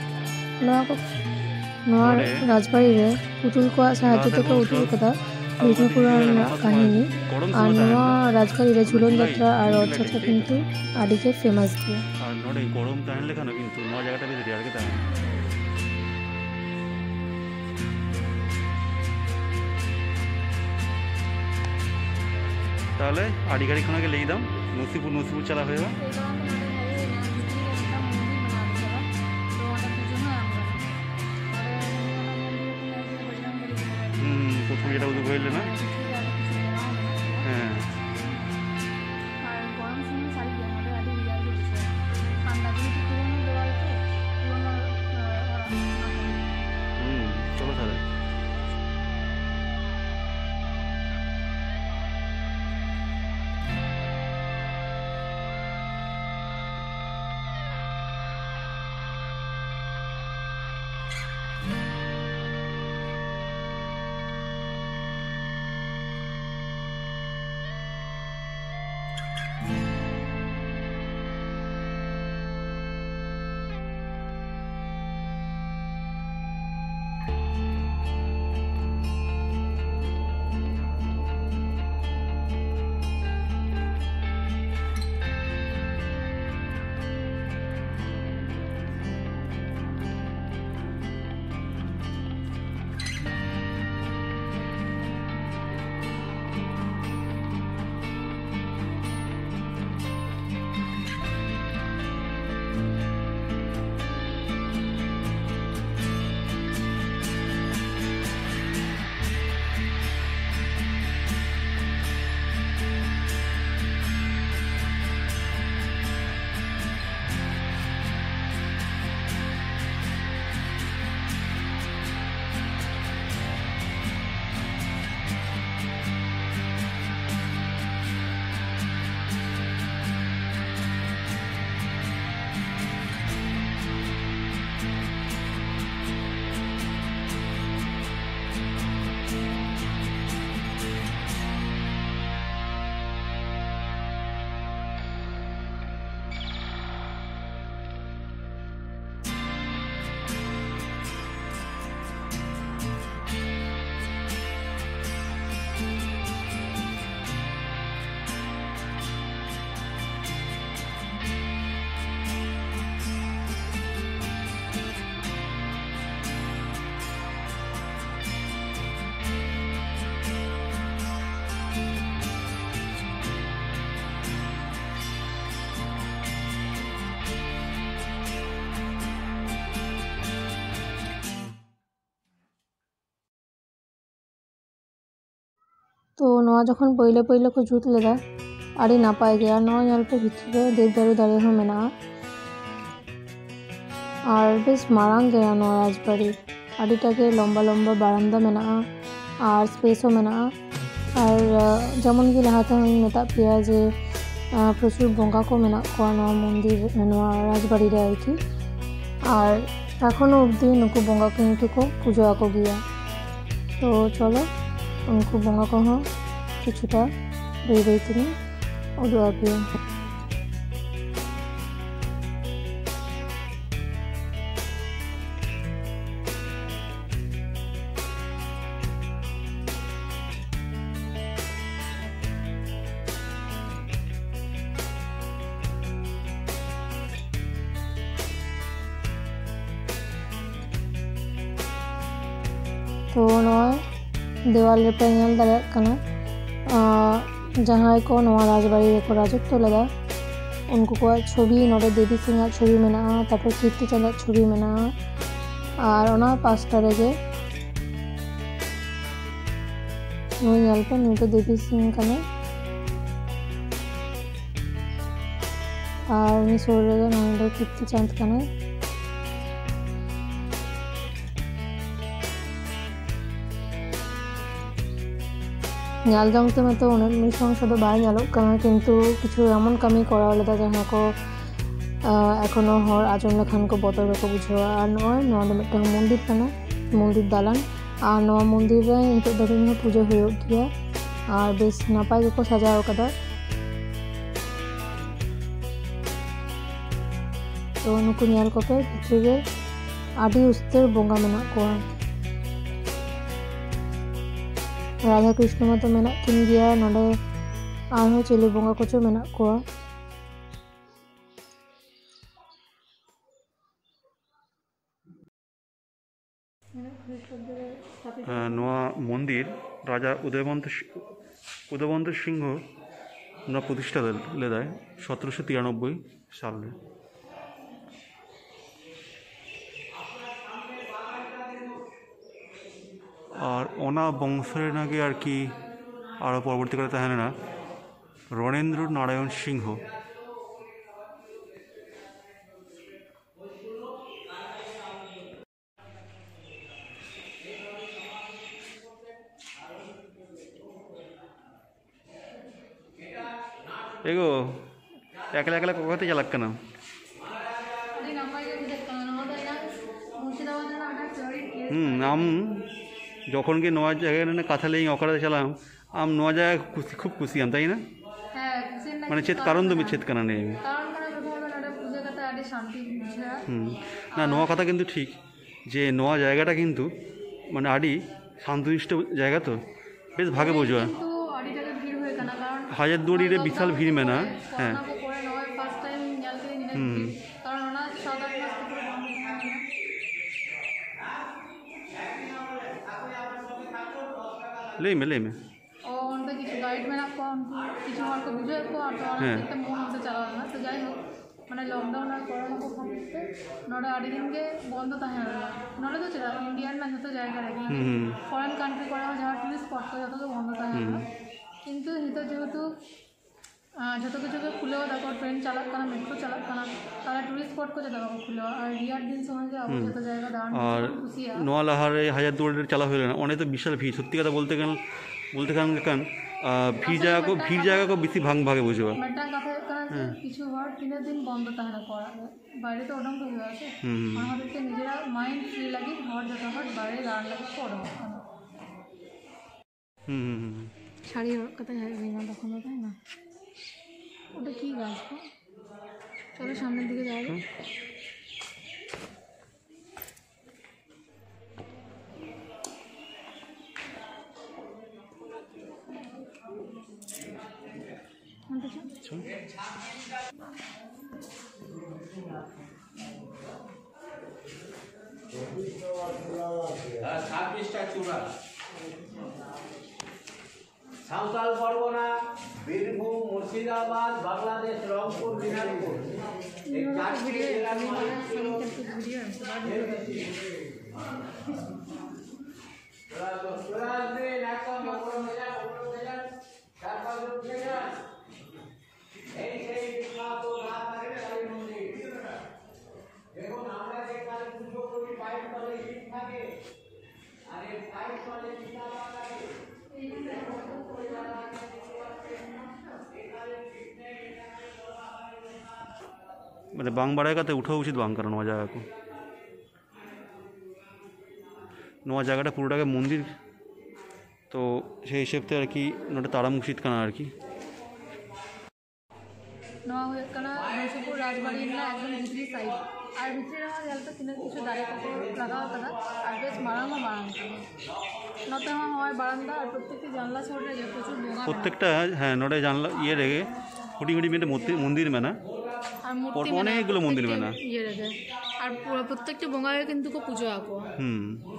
राजबाड़ी रे पुतुल को साहाय्य को उदुल कदा मिर्जापुर कहानी और नवा राजबाड़ी रे झुलन यात्रा और रथयात्रा किन्तु आड़ी के फेमास गया। और नोडे गरम ताहेन लेखा ना किन्तु नवा जायगाटा बेस रेयार के ताहेन। ताहले आड़ी गाड़ी खाना के लेई दाम नसीपुर नसीपुर चला होएगा। যেটা উদয় হইলে না হ্যাঁ হুম চলো তাহলে। तो नवा जखन पहले पहले को जुत लेदा आड़ी नापाय गया नवा ᱧᱮᱞ पे भितर देवदारू दारे हो मेना और बेस मारांग गया नवा राजबाड़ी आड़ीटाके लम्बा लम्बा बारान्दा मेना और स्पेस हो मेना और जेमन कि लहाते हमें मेता पेया जे प्रचुर बंगा को मेना को नवा मंदिर नवा राजबाड़ी रे आरकी और एखोनो अब्दि नुकु बंगा किन्तु को पूजा को गया। तो चलो उनको बंगा को हाँ किछुटा बई बई तेने उदु आपियो। तो नवा देवाल पे ñel दाड़े कना जहाँ को नवा राजबाड़ी को राजत्व लेदा उनको को छवि नोडे देवी सिंह छवि मेना तापर कीर्ति चंद छवि मेना और ओना पासटा रेगे नुई ñel पे नुई देवी सिंह कने और उनी सोर रेगे नुई कीर्ति चंद कने ᱧᱮᱞ ᱡᱚᱝ ᱛᱮ ᱢᱟᱛᱚ ᱩᱱᱟᱹᱜ ᱱᱤᱥᱚᱝᱥᱚ ᱫᱚ ᱵᱟᱭ ᱧᱮᱞᱚᱜ ᱠᱟᱱᱟ ᱠᱤᱱᱛᱩ ᱠᱤᱪᱷᱩ ᱮᱢᱚᱱ ᱠᱟᱹᱢᱤ ᱠᱚᱨᱟᱣ ᱞᱮᱫᱟ ᱡᱟᱦᱟᱸ ᱠᱚ ᱮᱠᱷᱚᱱᱳ ᱦᱚᱲ ᱟᱸᱡᱚᱢ ᱞᱮᱠᱷᱟᱱ ᱠᱚ ᱵᱚᱛᱚᱨ ᱜᱮᱠᱚ ᱵᱩᱡᱷᱟᱹᱣᱟ ᱟᱨ ᱱᱚᱜᱼᱚᱭ ᱱᱚᱣᱟ ᱫᱚ ᱢᱤᱫᱴᱟᱝ ᱢᱚᱱᱫᱤᱨ ᱠᱟᱱᱟ ᱢᱚᱱᱫᱤर ᱫᱟᱞᱟᱱ ᱟᱨ ᱱᱚᱣᱟ ᱢᱚᱱᱫᱤर ᱨᱮ ᱱᱤᱛᱚᱜ ᱫᱷᱟᱹᱵᱤᱡ ᱦᱚᱸ ᱯᱩᱡᱟᱹ ᱦᱩᱭᱩᱜ ᱜᱮᱭᱟ ᱟᱨ ᱵᱮᱥ ᱱᱟᱯᱟᱭ ᱜᱮᱠᱚ ᱥᱟᱡᱟᱣ ᱟᱠᱟᱫᱟ। तो नुकु ᱧᱮᱞ ᱠᱚᱯᱮ ᱵᱷᱤᱛᱨᱤ ᱨᱮ ᱟᱹᱰᱤ ᱩᱥᱛᱟᱹᱨ ᱵᱚᱸᱜᱟ ᱢᱮᱱᱟᱜ ᱠᱚᱣᱟ। राधा कृष्ण मतो मेना किन गया नोडे आरहो चिली बंगा कोचो मेना कोआ। नवा मंदिर राजा उदयवंत उदयवंत सिंह ना प्रतिष्ठा लेदाय सतरशो तिरानब्बई साल আর ওনা বংশের নাকি আর কি আরও পরবর্তীকালে তাহেন না রণেন্দ্র নারায়ণ সিংহ। এগো একলা একলা কোথাতে চালাক কেন? হুম আম যখন গিয়ে নয়া জায়গায় না কথা লেগে অকরাতে চালাম আম নয়া জায়গায় খুশি খুব খুশি আম তাই না মানে চেত কারণ তুমি চেত কানা নেই হুম না নোয়া কথা কিন্তু ঠিক যে নোয়া জায়গাটা কিন্তু মানে আডি শান্তনিষ্ঠ জায়গা তো বেশ ভাগে বোঝা হাজার দুয়ারিরে বিশাল ভিড় মেনা হ্যাঁ হুম ᱞᱟᱹᱭᱢᱮ ᱞᱟᱹᱭᱢᱮ ᱚᱸᱰᱮ ᱠᱤᱪᱷᱩ ᱜᱟᱭᱤᱰ ᱢᱮᱱᱟᱜ ᱠᱚᱣᱟ ᱩᱱᱠᱩ ᱠᱤᱪᱷᱩ ᱦᱚᱲ ᱠᱚ ᱵᱩᱡᱷᱟᱹᱣᱮᱫ ᱠᱚᱣᱟ ᱛᱚ ᱚᱱᱟ ᱠᱷᱟᱹᱛᱤᱨ ᱛᱮ ᱢᱚᱱ ᱚᱱᱛᱮ ᱪᱟᱞᱟᱣ ᱞᱮᱱᱟ ᱛᱚ ᱡᱟᱭᱦᱳᱠ ᱢᱟᱱᱮ ᱞᱚᱠᱰᱟᱣᱩᱱ ᱟᱨ ᱠᱚᱨᱳᱱᱟ ᱠᱚ ᱠᱷᱟᱹᱛᱤᱨ ᱛᱮ ᱱᱚᱰᱮ ᱟᱹᱰᱤ ᱫᱤᱱ ᱜᱮ ᱵᱚᱱᱫᱚ ᱛᱟᱦᱮᱸ ᱞᱮᱱᱟ ᱱᱚᱰᱮ ᱫᱚ ᱪᱮᱫᱟᱜ ᱤন্ডিয়া ᱨᱮᱱᱟᱜ ᱡᱚᱛᱚ ᱡᱟᱭᱜᱟ ᱨᱮᱜᱮ ᱯᱷᱚরেন কান্ট্রি ᱠᱚᱨᱮ ᱦᱚᱸ ᱡᱟᱦᱟᱸ ᱴᱩরিস্ট স্পট ᱠᱚ ᱡᱚᱛᱚ ᱜᱮ ᱵᱚᱱᱫᱚ ᱛᱟᱦᱮᱸ ᱞᱮᱱᱟ ᱠᱤᱱᱛᱩ ᱱᱤᱛᱚᱜ ᱡᱮᱦᱮᱛু ᱡᱚᱛᱚ ᱠᱤᱪᱷᱩ ᱜᱮ ᱠᱷᱩᱞᱟᱹᱣ ᱫᱟᱠᱚ ᱴᱨᱮᱱ ᱪᱟᱞᱟᱜ ᱠᱟᱱᱟ ᱢᱮᱴ্ᱨᱳ ᱪᱟᱞᱟᱜ ᱠᱟᱱᱟ ᱛᱟᱦᱚᱞᱮ ᱴᱩরিস্ট স্পট ᱠᱚ ᱪᱮᱫᱟᱜ ᱵᱟᱠᱚ ᱠᱷᱩᱞᱟᱹᱣᱟ ᱟᱨ ᱨᱮᱭᱟᱲ ᱫᱤন সময় ᱜᱮ ᱟᱵᱚ ᱡᱚᱛᱚ ᱡᱟᱭᱜᱟ দাঁড়ানো খুশিয়া নোয়া লাহারে হাজার দুয়ারে চালা হইল না অনেক তো বিশাল ভিড় সত্যি কথা বলতে গেলে বলতে গেলে কারণ ভিড় জায়গা কো ভিড় জায়গা কো বেশি ভাগ ভাগে বুঝবা মেটাং কথা কারণ কিছু হওয়ার তিনের দিন বন্ধ তাহলে করা বাইরে তো ওডম হয়ে আছে আমাদেরকে নিজেরা মাইন্ড ফ্রি লাগে হওয়ার যত হট বাইরে দাঁড়ান লাগে ওডম হুম হুম শাড়ি কথা যাবে না তখন তাই না ওটা কি গাছ চলো সামনের দিকে যাওয়া যাক ছাব্বিশটা চূড়া সাঁওতাল পরগনা বীরভূম মুর্শিদাবাদ বাংলাদেশ রংপুর দিনাজপুর এই চারটি জেলার এই সেই বিখ্যাত কালী মন্দির দেখুন আমরা যে কালী পুজো করি পাইপ তলে ইট থাকে আর এই পাইপ তলে চিতাবাঘ থাকে মানে বাং বাড়ায় কাতে উঠা উচিত বাং কারণ নোয়া জায়গা নোয়া জায়গাটা পুরোটাকে মন্দির তো সেই হিসেবতে আর কি নোটা তারাম উচিত কানা আর কি ᱱᱚᱣᱟ ᱦᱩᱭᱩᱜ ᱠᱟᱱᱟ ᱱᱚᱥᱤᱯᱩᱨ ᱨᱟᱡᱽᱵᱟᱲᱤ ᱨᱮᱱᱟᱜ ᱮᱠᱫᱚᱢ ᱵᱷᱤᱛᱨᱤ ᱥᱟᱭᱤᱰ ᱟᱨ ᱵᱷᱤᱛᱨᱤ ᱨᱮᱦᱚᱸ ᱧᱮᱞᱛᱮ ᱛᱤᱱᱟᱹᱜ ᱠᱤᱪᱷᱩ ᱫᱟᱨᱮ ᱠᱚᱠᱚ ᱞᱟᱜᱟᱣ ᱟᱠᱟᱫᱟ ᱟᱨ ᱵᱮᱥ ᱢᱟᱨᱟᱝ ᱦᱚᱸ ᱢᱟᱨᱟᱝ ᱠᱟᱱᱟ ᱱᱚᱛᱮ ᱦᱚᱸ ᱦᱚᱸᱜᱼᱚᱭ ᱵᱟরান্দা আর প্রত্যেকটি জানলা ᱥᱩᱨ ᱨᱮ প্রচুর বোঙা প্রত্যেকটা হ্যাঁ নোটে জানলা ইয়ে রেগে হুটি হুটি মেটে মন্দির মেনা আর মূর্তি অনেকগুলো মন্দির মেনা ইয়ে রেগে আর প্রত্যেকটি বোঙাকে কিন্তু কো পুজো আঁকো হুম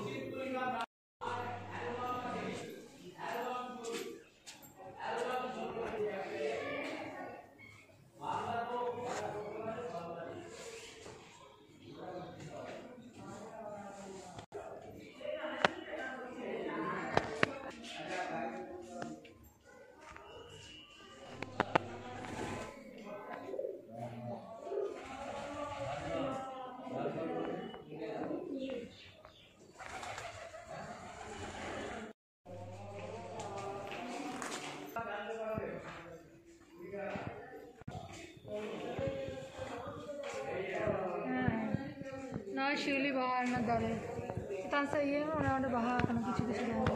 ना शिवली बाहर ना दाले चेतान से ये ना उन्हें बाहर करना किसी किसी ने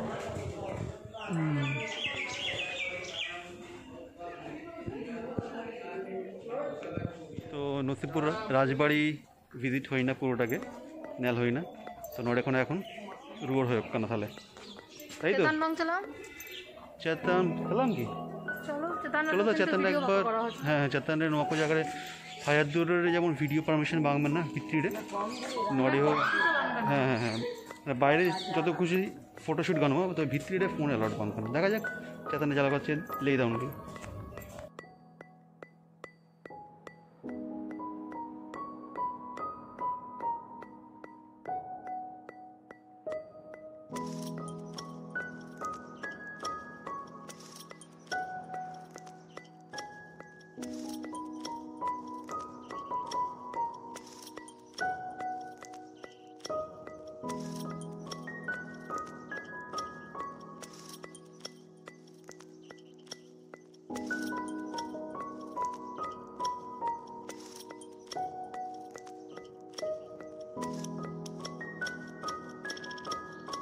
তো নসিপুর রাজবাড়ি ভিজিট হই না পুরোটাকে নেল হই না তো নোড়ে এখন এখন রুয়ার হয়ে কানা তাহলে তাই তো চেতান বং চলাম চেতান খেলাম কি চলো চেতান চলো তো চেতান একবার হ্যাঁ হ্যাঁ চেতানের নোয়া জায়গায় হাজার দূরের যেমন ভিডিও পারমিশন বাংবেন না ভিত্তিরে নড়ে হোক হ্যাঁ হ্যাঁ হ্যাঁ বাইরে যত খুশি ফটোশ্যুট গানো তো ভিত্তিরে ফোন অ্যালাউড বাং কেন দেখা যাক চেতানে জ্বালা করছে লেগে দাও নাকি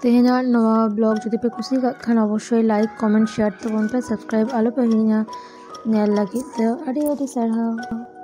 तेहना नवा ब्लॉग जुदी पे कुसी का खान अवश्य लाइक कमेंट शेयर तबन पे सब्सक्राइब आलो पे हिना नेल लगी तो अड़ी अड़ी सरहा।